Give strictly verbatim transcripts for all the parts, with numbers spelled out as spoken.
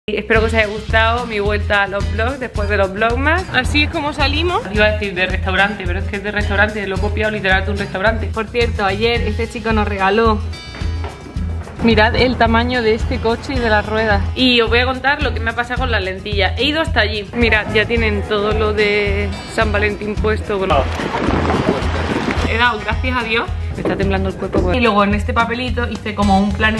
Espero que os haya gustado mi vuelta a los vlogs después de los vlogmas. Así es como salimos. Iba a decir de restaurante, pero es que es de restaurante, lo he copiado literal de un restaurante. Por cierto, ayer este chico nos regaló, mirad el tamaño de este coche y de las ruedas. Y os voy a contar lo que me ha pasado con las lentillas. He ido hasta allí. Mirad, ya tienen todo lo de San Valentín puesto. Bueno, he dado gracias a Dios. Me está temblando el cuerpo. Y luego en este papelito hice como un plan.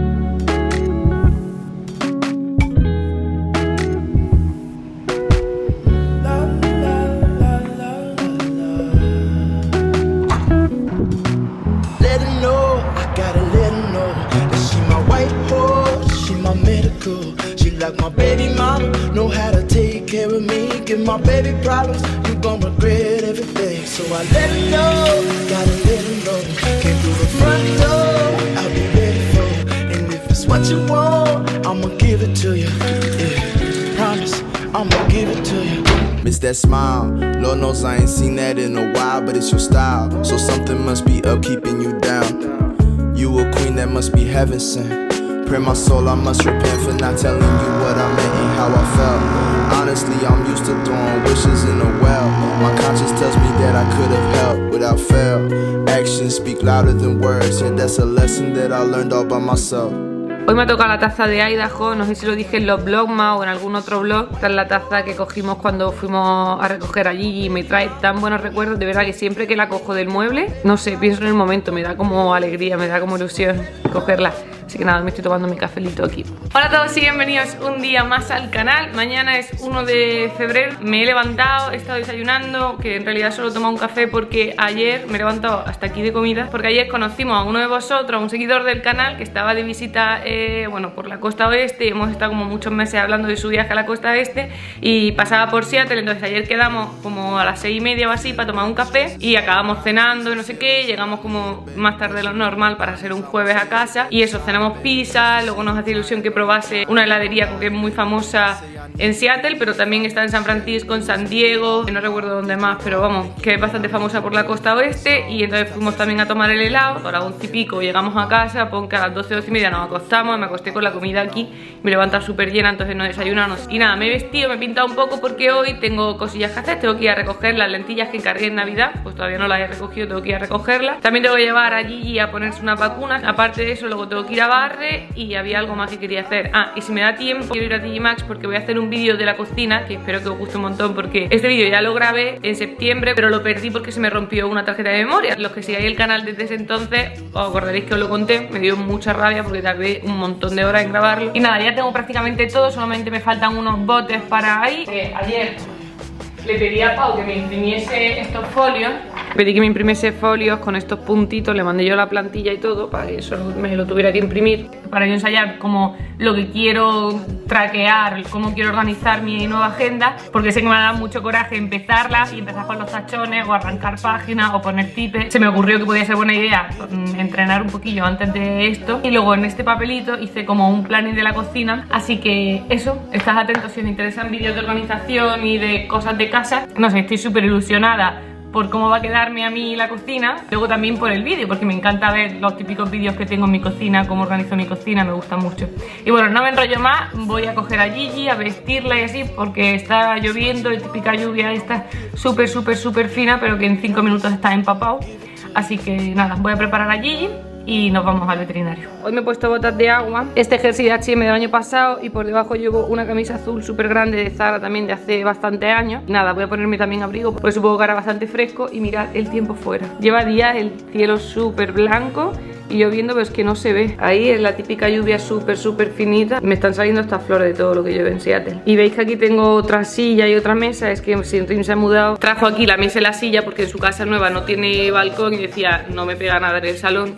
Like my baby mama, know how to take care of me. Give my baby problems, you gon' regret everything. So I let her know, gotta let her know. Came through the front door, I'll be ready for. And if it's what you want, I'ma give it to you. Yeah, promise, I'ma give it to you. Miss that smile, Lord knows I ain't seen that in a while, but it's your style. So something must be up keeping you down. You a queen that must be heaven sent. Pray my soul, I must repent for not telling you what I meant and how I felt. Honestly, I'm used to throwing wishes in a well. My conscience tells me that I could have helped without fail. Actions speak louder than words, and that's a lesson that I learned all by myself. Hoy me ha tocado la taza de Idaho, no sé si lo dije en los vlogmas o en algún otro vlog. Esta es la taza que cogimos cuando fuimos a recoger a Gigi y me trae tan buenos recuerdos. De verdad que siempre que la cojo del mueble, no sé, pienso en el momento, me da como alegría, me da como ilusión cogerla. Así que nada, me estoy tomando mi cafelito aquí. Hola a todos y bienvenidos un día más al canal. Mañana es uno de febrero. Me he levantado, he estado desayunando, que en realidad solo he tomado un café porque ayer me he levantado hasta aquí de comida. Porque ayer conocimos a uno de vosotros, a un seguidor del canal que estaba de visita, eh, bueno, por la costa oeste. Y hemos estado como muchos meses hablando de su viaje a la costa oeste y pasaba por Seattle. Entonces ayer quedamos como a las seis y media o así para tomar un café y acabamos cenando y no sé qué. Llegamos como más tarde de lo normal para ser un jueves a casa y eso, cenamos pizza. Luego nos hace ilusión que probase una heladería que es muy famosa en Seattle, pero también está en San Francisco, en San Diego, no recuerdo dónde más, pero vamos, que es bastante famosa por la costa oeste. Y entonces fuimos también a tomar el helado. A las once y pico llegamos a casa, pon que a las doce, doce y media nos acostamos. Me acosté con la comida aquí, me levanta súper llena, entonces no desayunamos. Y nada, me he vestido, me he pintado un poco porque hoy tengo cosillas que hacer. Tengo que ir a recoger las lentillas que encargué en Navidad, pues todavía no las he recogido, tengo que ir a recogerlas. También tengo que llevar a Gigi a ponerse unas vacunas. Aparte de eso, luego tengo que ir a Barre y había algo más que quería hacer. Ah, y si me da tiempo, quiero ir a Digimax porque voy a hacer un vídeo de la cocina, que espero que os guste un montón, porque este vídeo ya lo grabé en septiembre, pero lo perdí porque se me rompió una tarjeta de memoria. Los que sigáis el canal desde ese entonces os acordaréis que os lo conté. Me dio mucha rabia porque tardé un montón de horas en grabarlo. Y nada, ya tengo prácticamente todo, solamente me faltan unos botes para ahí. Eh, ayer le pedí a Pau que me imprimiese estos folios. Pedí que me imprimiese folios con estos puntitos, le mandé yo la plantilla y todo para que eso me lo tuviera que imprimir, para yo ensayar como lo que quiero traquear, cómo quiero organizar mi nueva agenda, porque sé que me va a dar mucho coraje empezarla y empezar con los tachones o arrancar páginas o poner tipes. Se me ocurrió que podía ser buena idea entrenar un poquillo antes de esto. Y luego en este papelito hice como un planning de la cocina, así que eso, estad atentos si os interesan vídeos de organización y de cosas de casa. No sé, estoy súper ilusionada por cómo va a quedarme a mí la cocina. Luego también por el vídeo, porque me encanta ver los típicos vídeos que tengo en mi cocina, cómo organizo mi cocina, me gusta mucho. Y bueno, no me enrollo más, voy a coger a Gigi, a vestirla y así, porque está lloviendo, la típica lluvia esta súper, súper, súper fina, pero que en cinco minutos está empapado. Así que nada, voy a preparar a Gigi y nos vamos al veterinario. Hoy me he puesto botas de agua, este jersey de H y M del año pasado, y por debajo llevo una camisa azul súper grande de Zara también de hace bastantes años. Nada, voy a ponerme también abrigo porque supongo que hará bastante fresco. Y mirad el tiempo fuera, lleva días el cielo súper blanco y lloviendo, pero es que no se ve. Ahí es la típica lluvia súper súper finita. Me están saliendo estas flores de todo lo que llueve en Seattle. Y veis que aquí tengo otra silla y otra mesa. Es que Sinrin se ha mudado, trajo aquí la mesa y la silla porque en su casa nueva no tiene balcón y decía no me pega nada en el salón.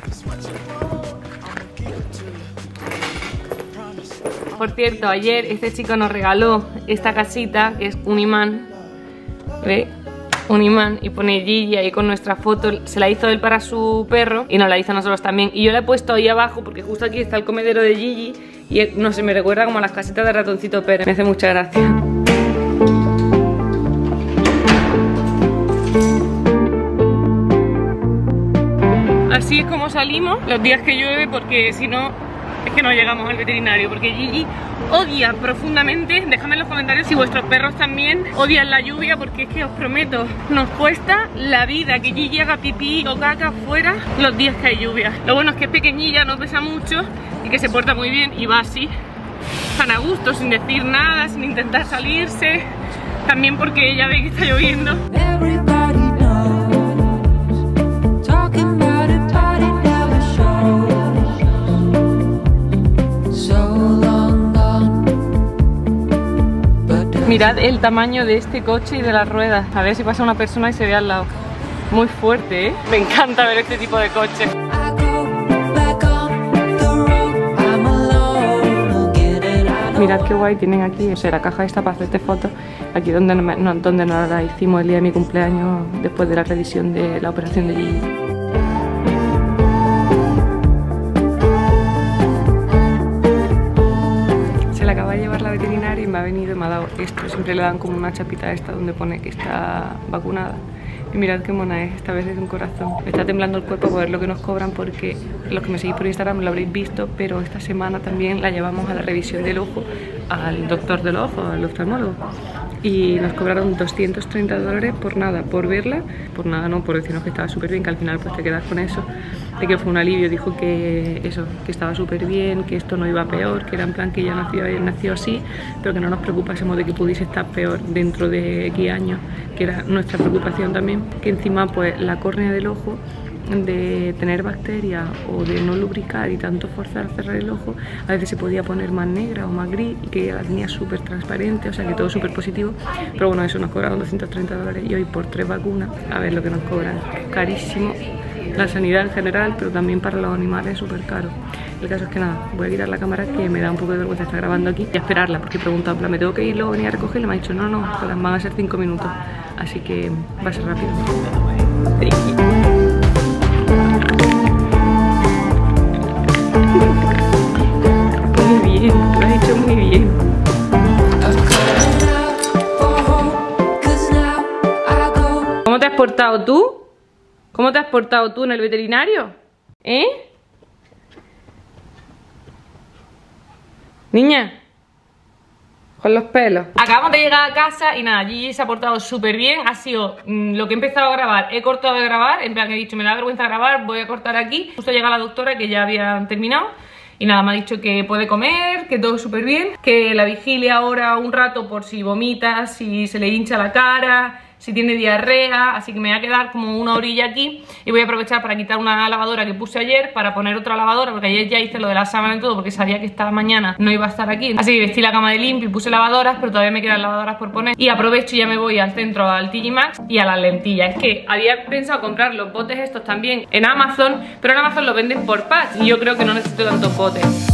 Por cierto, ayer este chico nos regaló esta casita, que es un imán, ¿ve? Un imán, y pone Gigi ahí con nuestra foto. Se la hizo él para su perro y nos la hizo a nosotros también. Y yo la he puesto ahí abajo porque justo aquí está el comedero de Gigi y no sé, me recuerda como a las casitas de Ratoncito Pérez. Me hace mucha gracia. Así es como salimos los días que llueve, porque si no es que no llegamos al veterinario, porque Gigi odia profundamente, dejadme en los comentarios si vuestros perros también odian la lluvia, porque es que os prometo, nos cuesta la vida que Gigi haga pipí o caca fuera los días que hay lluvia. Lo bueno es que es pequeñilla, no pesa mucho y que se porta muy bien y va así, tan a gusto, sin decir nada, sin intentar salirse, también porque ella ve que está lloviendo. Mirad el tamaño de este coche y de las ruedas. A ver si pasa una persona y se ve al lado. Muy fuerte, ¿eh? Me encanta ver este tipo de coches. Mirad qué guay tienen aquí, o sea, la caja esta para hacerte fotos. Aquí donde, no, donde nos la hicimos el día de mi cumpleaños, después de la revisión de la operación de Gigi. Acaba de llevar la veterinaria y me ha venido y me ha dado esto. Siempre le dan como una chapita esta donde pone que está vacunada. Y mirad qué mona es, esta vez es de un corazón. Me está temblando el cuerpo por ver lo que nos cobran, porque los que me seguís por Instagram lo habréis visto, pero esta semana también la llevamos a la revisión del ojo al doctor del ojo, al oftalmólogo. Y nos cobraron doscientos treinta dólares por nada, por verla, por nada no, por decirnos que estaba súper bien, que al final pues te quedas con eso, de que fue un alivio. Dijo que eso, que estaba súper bien, que esto no iba peor, que era en plan que ella nació, ella nació así, pero que no nos preocupásemos de que pudiese estar peor dentro de X años, que era nuestra preocupación también, que encima pues la córnea del ojo, de tener bacterias o de no lubricar y tanto forzar a cerrar el ojo, a veces se podía poner más negra o más gris, y que ella la tenía súper transparente, o sea que todo súper positivo. Pero bueno, eso nos cobraron doscientos treinta dólares y hoy por tres vacunas, a ver lo que nos cobran, carísimo. La sanidad en general, pero también para los animales es súper caro. El caso es que nada, voy a quitar la cámara, que me da un poco de vergüenza estar grabando aquí, y a esperarla, porque he preguntado, en plan, ¿me tengo que ir luego venir a recogerla? Me ha dicho, no, no, van a ser cinco minutos, así que va a ser rápido. Muy bien, lo has hecho muy bien. ¿Cómo te has portado tú? ¿Cómo te has portado tú en el veterinario? ¿Eh? Niña, con los pelos. Acabamos de llegar a casa y nada, Gigi se ha portado súper bien. Ha sido mmm, lo que he empezado a grabar, he cortado de grabar. En plan, he dicho, me da vergüenza grabar, voy a cortar aquí. Justo llega la doctora, que ya había terminado, y nada, me ha dicho que puede comer, que todo súper bien, que la vigile ahora un rato por si vomita, si se le hincha la cara, si tiene diarrea, así que me voy a quedar como una orilla aquí y voy a aprovechar para quitar una lavadora que puse ayer para poner otra lavadora, porque ayer ya hice lo de la sábana y todo porque sabía que esta mañana no iba a estar aquí, así que vestí la cama de limpio y puse lavadoras, pero todavía me quedan lavadoras por poner, y aprovecho y ya me voy al centro, al T J Maxx y a las lentillas. Es que había pensado comprar los botes estos también en Amazon, pero en Amazon los venden por packs y yo creo que no necesito tantos botes.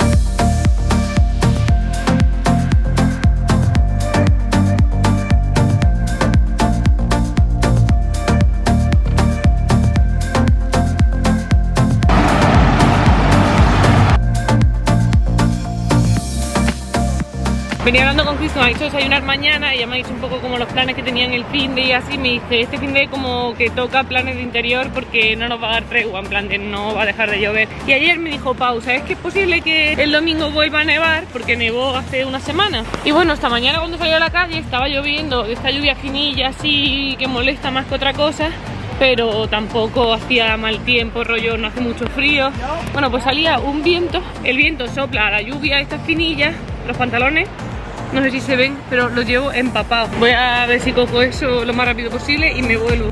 Venía hablando con Cristo, me ha dicho desayunar mañana y ya me ha dicho un poco como los planes que tenían el fin de y así. Me dice, este fin de como que toca planes de interior porque no nos va a dar tregua, en plan de no va a dejar de llover. Y ayer me dijo Pau, ¿sabes que es posible que el domingo vuelva a nevar? Porque nevó hace una semana. Y bueno, esta mañana cuando salí a la calle estaba lloviendo, esta lluvia finilla así que molesta más que otra cosa, pero tampoco hacía mal tiempo, rollo, no hace mucho frío. Bueno, pues salía un viento, el viento sopla a la lluvia, estas finillas, los pantalones, no sé si se ven, pero los llevo empapados. Voy a ver si cojo eso lo más rápido posible y me vuelvo.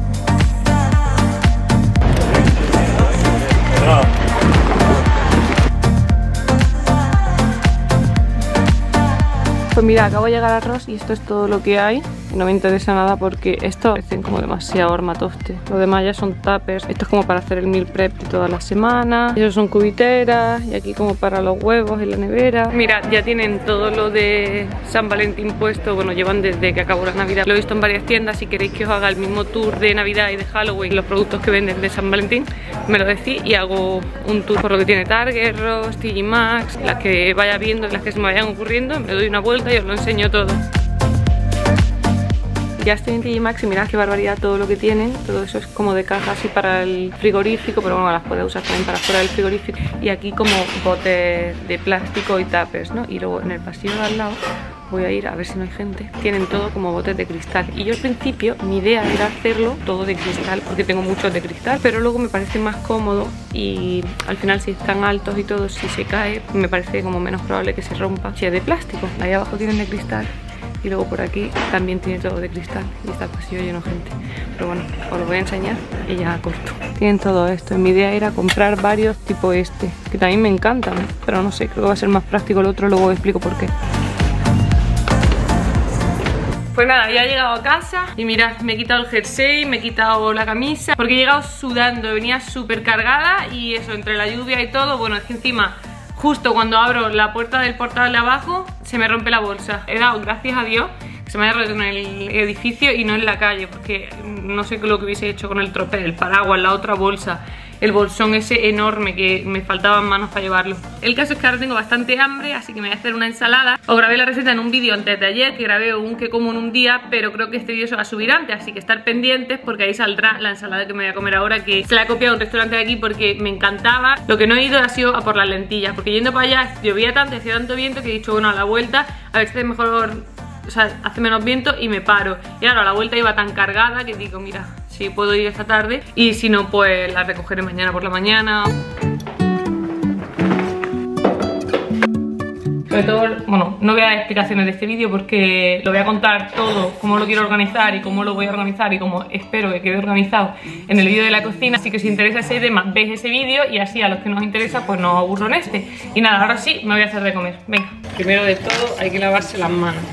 Pues mira, acabo de llegar a Ross y esto es todo lo que hay. No me interesa nada porque esto parecen como demasiado armatoste. Lo demás ya son tuppers. Esto es como para hacer el meal prep de toda la semana. Esos son cubiteras. Y aquí como para los huevos en la nevera. Mirad, ya tienen todo lo de San Valentín puesto. Bueno, llevan desde que acabó la Navidad. Lo he visto en varias tiendas. Si queréis que os haga el mismo tour de Navidad y de Halloween, los productos que venden de San Valentín, me lo decís y hago un tour por lo que tiene Target, Ross, T J Maxx. Las que vaya viendo, las que se me vayan ocurriendo, me doy una vuelta y os lo enseño todo. Ya estoy en T J Maxx y mirad qué barbaridad todo lo que tienen. Todo eso es como de caja así para el frigorífico, pero bueno, las puedes usar también para fuera del frigorífico. Y aquí como botes de plástico y tapers, ¿no? Y luego en el pasillo de al lado voy a ir a ver si no hay gente. Tienen todo como botes de cristal. Y yo al principio mi idea era hacerlo todo de cristal, porque tengo muchos de cristal, pero luego me parece más cómodo y al final si están altos y todo, si se cae, me parece como menos probable que se rompa si es de plástico. Ahí abajo tienen de cristal. Y luego por aquí también tiene todo de cristal y está el pasillo lleno de gente. Pero bueno, os lo voy a enseñar y ya corto. Tienen todo esto. Mi idea era comprar varios tipo este, que también me encantan, pero no sé, creo que va a ser más práctico el otro, luego os explico por qué. Pues nada, ya he llegado a casa y mirad, me he quitado el jersey, me he quitado la camisa, porque he llegado sudando, venía súper cargada y eso, entre la lluvia y todo, bueno, es que encima... Justo cuando abro la puerta del portal de abajo, se me rompe la bolsa. He dado gracias a Dios que se me haya roto en el edificio y no en la calle, porque no sé qué lo que hubiese hecho con el tropel, el paraguas, la otra bolsa, el bolsón ese enorme que me faltaban manos para llevarlo. El caso es que ahora tengo bastante hambre, así que me voy a hacer una ensalada. Os grabé la receta en un vídeo antes de ayer, que grabé un que como en un día, pero creo que este vídeo se va a subir antes, así que estar pendientes porque ahí saldrá la ensalada que me voy a comer ahora, que se la he copiado a un restaurante de aquí porque me encantaba. Lo que no he ido ha sido a por las lentillas, porque yendo para allá llovía tanto, hacía tanto viento que he dicho, bueno, a la vuelta a ver si es mejor, o sea, hace menos viento y me paro. Y ahora a la vuelta iba tan cargada que digo, mira, si puedo ir esta tarde y si no, pues la recogeré mañana por la mañana. Sobre todo, bueno, no voy a dar explicaciones de este vídeo porque lo voy a contar todo, cómo lo quiero organizar y cómo lo voy a organizar y cómo espero que quede organizado en el vídeo de la cocina. Así que si os interesa ese tema, veis ese vídeo y así a los que nos interesa, pues no os aburro en este. Y nada, ahora sí, me voy a hacer de comer. Venga, primero de todo hay que lavarse las manos.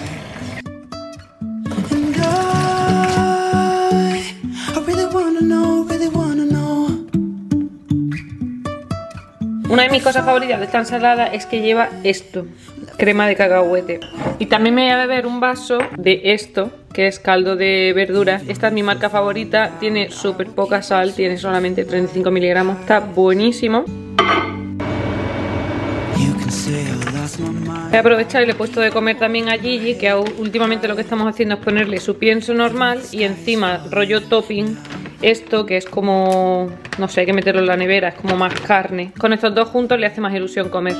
Una de mis cosas favoritas de esta ensalada es que lleva esto, crema de cacahuete. Y también me voy a beber un vaso de esto, que es caldo de verduras. Esta es mi marca favorita, tiene súper poca sal, tiene solamente treinta y cinco miligramos, está buenísimo. Voy a aprovechar y le he puesto de comer también a Gigi, que últimamente lo que estamos haciendo es ponerle su pienso normal y encima rollo topping esto, que es como, no sé, hay que meterlo en la nevera, es como más carne. Con estos dos juntos le hace más ilusión comer.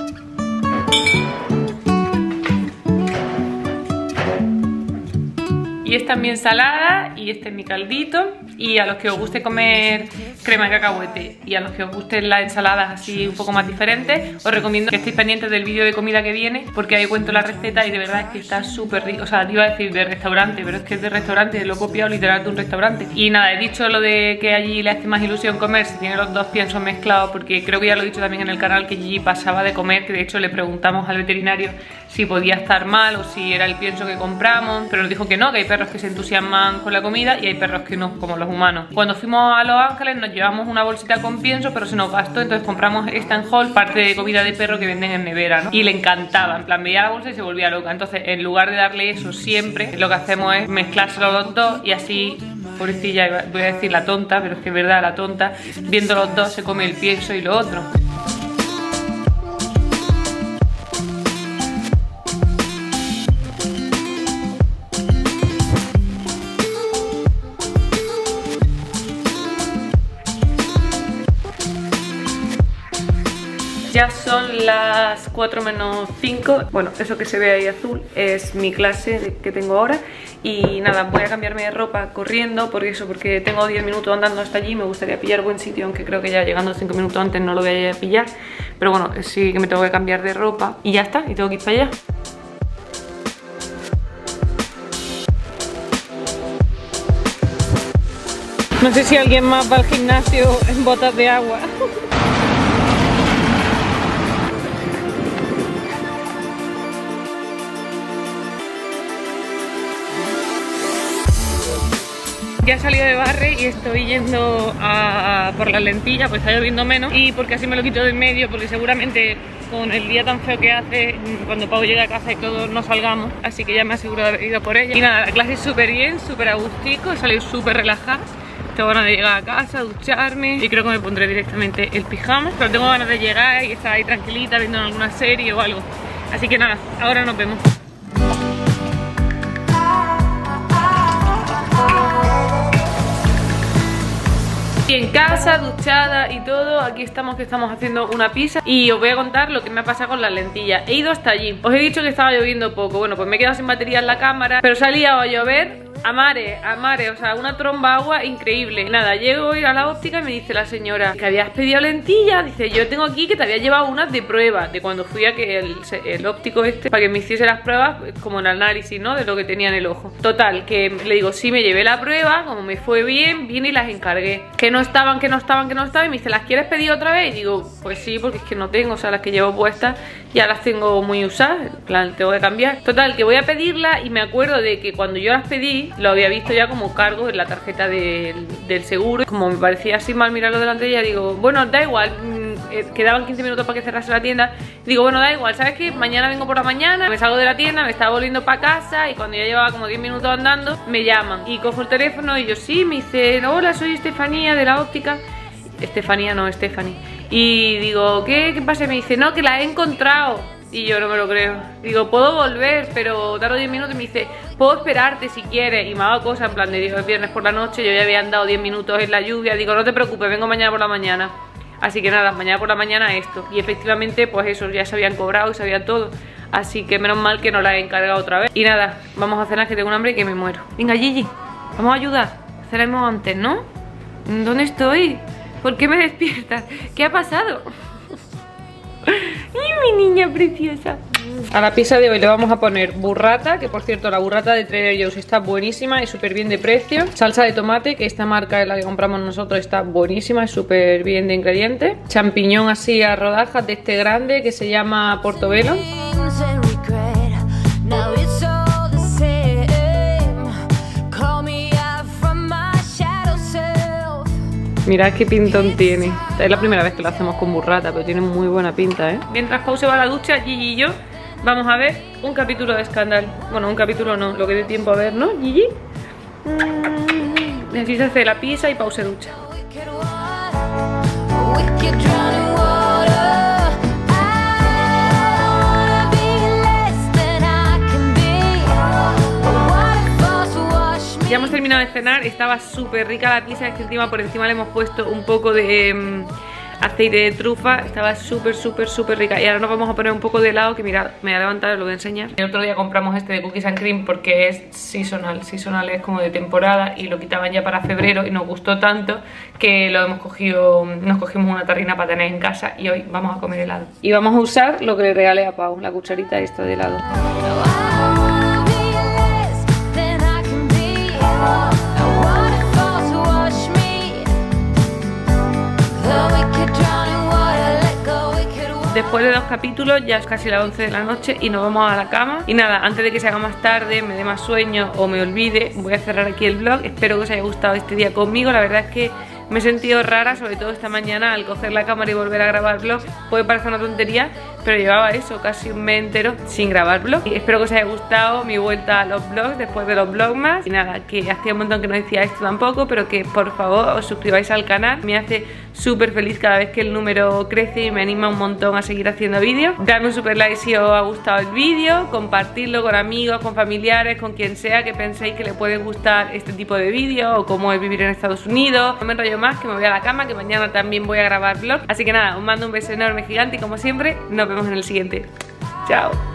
Y esta es mi ensalada y este es mi caldito. Y a los que os guste comer crema de cacahuete y a los que os gusten las ensaladas así un poco más diferentes, os recomiendo que estéis pendientes del vídeo de comida que viene, porque ahí cuento la receta y de verdad es que está súper rico. O sea, te iba a decir de restaurante, pero es que es de restaurante, lo he copiado literal de un restaurante. Y nada, he dicho lo de que allí le hace más ilusión comer si tiene los dos piensos mezclados, porque creo que ya lo he dicho también en el canal, que Gigi pasaba de comer, que de hecho le preguntamos al veterinario si podía estar mal o si era el pienso que compramos, pero nos dijo que no, que hay perros que se entusiasman con la comida y hay perros que no, como los humanos. Cuando fuimos a Los Ángeles nos llevamos una bolsita con pienso, pero se nos gastó, entonces compramos esta en Hall, parte de comida de perro que venden en nevera, ¿no? Y le encantaba, en plan veía la bolsa y se volvía loca. Entonces en lugar de darle eso siempre, lo que hacemos es mezclárselo los dos y así, pobrecilla, voy a decir la tonta, pero es que es verdad, la tonta, viendo los dos se come el pienso y lo otro. Ya son las cuatro menos cinco, bueno, eso que se ve ahí azul es mi clase que tengo ahora. Y nada, voy a cambiarme de ropa corriendo, por eso, porque tengo diez minutos andando hasta allí. Me gustaría pillar buen sitio, aunque creo que ya llegando cinco minutos antes no lo voy a pillar. Pero bueno, sí que me tengo que cambiar de ropa y ya está, y tengo que ir para allá. No sé si alguien más va al gimnasio en botas de agua. Ya he salido de Barre y estoy yendo a, a por las lentillas, pues está lloviendo menos y porque así me lo quito de en medio, porque seguramente con el día tan feo que hace, cuando Pau llegue a casa y todos no salgamos, así que ya me aseguro de haber ido por ella. Y nada, la clase es súper bien, súper agustico, he salido súper relajada. Tengo ganas de llegar a casa, ducharme y creo que me pondré directamente el pijama, pero tengo ganas de llegar y estar ahí tranquilita viendo alguna serie o algo. Así que nada, ahora nos vemos. Y en casa, duchada y todo, aquí estamos que estamos haciendo una pizza. Y os voy a contar lo que me ha pasado con las lentillas. He ido hasta allí. Os he dicho que estaba lloviendo poco. Bueno, pues me he quedado sin batería en la cámara, pero se ha liado a llover a mare, a mare, o sea, una tromba agua increíble. Nada, llego a ir a la óptica y me dice la señora que habías pedido lentillas. Dice, yo tengo aquí que te había llevado unas de prueba, de cuando fui a que el, el óptico este, para que me hiciese las pruebas, como el análisis, ¿no? De lo que tenía en el ojo. Total, que le digo, sí, me llevé la prueba, como me fue bien, vine y las encargué. Que no estaban, que no estaban, que no estaban. Y me dice, ¿las quieres pedir otra vez? Y digo, pues sí, porque es que no tengo, o sea, las que llevo puestas ya las tengo muy usadas, en plan, tengo que cambiar. Total, que voy a pedirla y me acuerdo de que cuando yo las pedí, lo había visto ya como cargo en la tarjeta del, del seguro. Como me parecía así mal mirarlo delante de ella, digo, bueno, da igual, mmm, quedaban quince minutos para que cerrase la tienda. Digo, bueno, da igual, ¿sabes qué? Mañana vengo por la mañana, me salgo de la tienda, me estaba volviendo para casa y cuando ya llevaba como diez minutos andando, me llaman. Y cojo el teléfono y yo, sí, me dicen, hola, soy Estefanía de la óptica. Estefanía, no, Stephanie. Y digo, ¿qué? ¿Qué pasa? Y me dice, no, que la he encontrado. Y yo no me lo creo. Digo, puedo volver, pero tardo diez minutos. Y me dice, puedo esperarte si quieres. Y me hago cosas, en plan, de digo, es viernes por la noche, yo ya había andado diez minutos en la lluvia. Digo, no te preocupes, vengo mañana por la mañana. Así que nada, mañana por la mañana esto. Y efectivamente, pues eso, ya se habían cobrado y sabía todo. Así que menos mal que no la he encargado otra vez. Y nada, vamos a cenar, que tengo un hambre y que me muero. Venga, Gigi, vamos a ayudar. Cenamos antes, ¿no? ¿Dónde estoy? ¿Por qué me despiertas? ¿Qué ha pasado? ¡Y mi niña preciosa! A la pizza de hoy le vamos a poner burrata, que por cierto la burrata de Trader Joe's está buenísima y súper bien de precio. Salsa de tomate, que esta marca es la que compramos nosotros, está buenísima, es súper bien de ingredientes. Champiñón así a rodajas de este grande que se llama Portobello. Mirad qué pintón tiene. Es la primera vez que lo hacemos con burrata, pero tiene muy buena pinta, ¿eh? Mientras Pau se va a la ducha, Gigi y yo vamos a ver un capítulo de Scandal. Bueno, un capítulo no, lo que dé tiempo a ver, ¿no, Gigi? Mm, necesito hacer la pizza y Pau se ducha. Ya hemos terminado de cenar, estaba súper rica la pizza, es que encima por encima le hemos puesto un poco de um, aceite de trufa, estaba súper súper súper rica. Y ahora nos vamos a poner un poco de helado, que mirad, me voy a levantar, os lo voy a enseñar. El otro día compramos este de cookies and cream porque es seasonal, seasonal es como de temporada y lo quitaban ya para febrero y nos gustó tanto que lo hemos cogido, nos cogimos una tarrina para tener en casa y hoy vamos a comer helado. Y vamos a usar lo que le regalé a Pau, la cucharita esta de helado. Después de dos capítulos ya es casi las once de la noche y nos vamos a la cama. Y nada, antes de que se haga más tarde, me dé más sueño o me olvide, voy a cerrar aquí el vlog. Espero que os haya gustado este día conmigo. La verdad es que me he sentido rara, sobre todo esta mañana, al coger la cámara y volver a grabar vlog. Puede parecer una tontería, pero llevaba eso, casi un mes entero sin grabar vlog. Y espero que os haya gustado mi vuelta a los vlogs después de los vlogmas. Y nada, que hacía un montón que no decía esto tampoco, pero que por favor os suscribáis al canal. Me hace súper feliz cada vez que el número crece y me anima un montón a seguir haciendo vídeos. Dadme un super like si os ha gustado el vídeo, compartirlo con amigos, con familiares, con quien sea que penséis que le puede gustar este tipo de vídeos o cómo es vivir en Estados Unidos. No me enrollo más, que me voy a la cama, que mañana también voy a grabar vlog. Así que nada, os mando un beso enorme, gigante y como siempre, nos vemos en el siguiente. Chao.